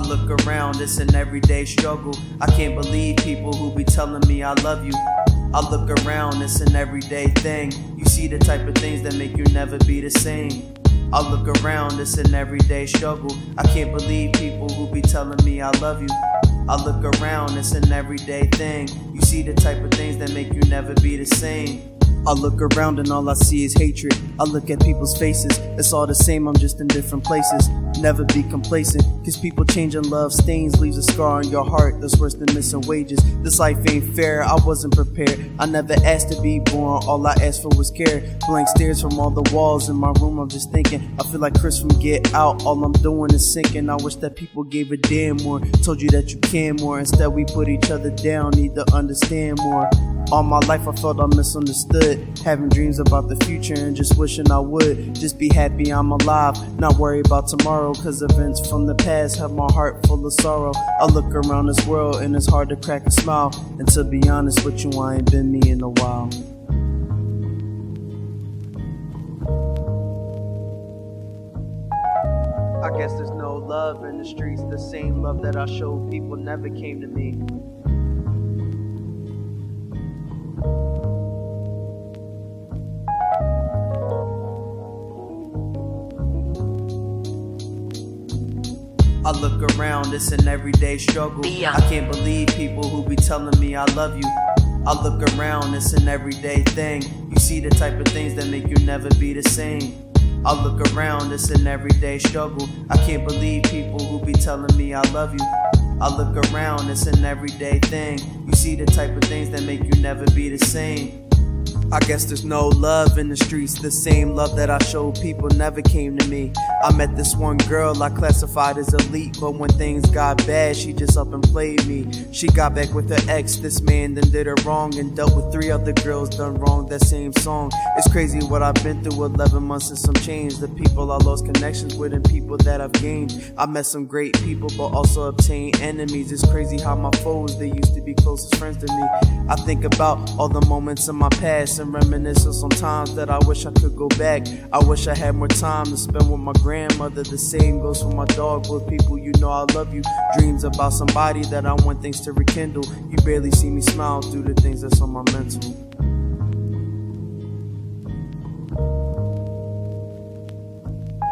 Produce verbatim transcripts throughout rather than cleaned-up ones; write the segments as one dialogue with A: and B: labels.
A: I look around, it's an everyday struggle. I can't believe people who be telling me I love you. I look around, it's an everyday thing. You see the type of things that make you never be the same. I look around, it's an everyday struggle. I can't believe people who be telling me I love you. I look around, it's an everyday thing. You see the type of things that make you never be the same. I look around and all I see is hatred. I look at people's faces, it's all the same, I'm just in different places. Never be complacent, cause people change and love stains leaves a scar on your heart that's worse than missing wages. This life ain't fair, I wasn't prepared. I never asked to be born, all I asked for was care. Blank stares from all the walls in my room, I'm just thinking. I feel like Chris from Get Out, all I'm doing is sinking. I wish that people gave a damn more, told you that you can more. Instead we put each other down, need to understand more. All my life I felt I misunderstood, having dreams about the future and just wishing I would just be happy I'm alive, not worry about tomorrow, cause events from the past have my heart full of sorrow. I look around this world and it's hard to crack a smile, and to be honest with you, I ain't been me in a while. I guess there's no love in the streets, the same love that I showed people never came to me. I look around, it's an everyday struggle. I can't believe people who be telling me I love you. I look around, it's an everyday thing. You see the type of things that make you never be the same. I look around, it's an everyday struggle. I can't believe people who be telling me I love you. I look around, it's an everyday thing. You see the type of things that make you never be the same. I guess there's no love in the streets, the same love that I showed people never came to me. I met this one girl I classified as elite, but when things got bad, she just up and played me. She got back with her ex, this man then did her wrong, and dealt with three other girls done wrong that same song. It's crazy what I've been through, eleven months and some change. The people I lost connections with and people that I've gained. I met some great people but also obtained enemies. It's crazy how my foes, they used to be closest friends to me. I think about all the moments in my past and reminisce of some times that I wish I could go back. I wish I had more time to spend with my grandmother. The same goes for my dog, with people you know I love you. Dreams about somebody that I want things to rekindle. You barely see me smile through the things that's on my mental.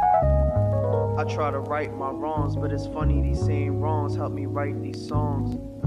A: I try to right my wrongs, but it's funny these same wrongs help me write these songs.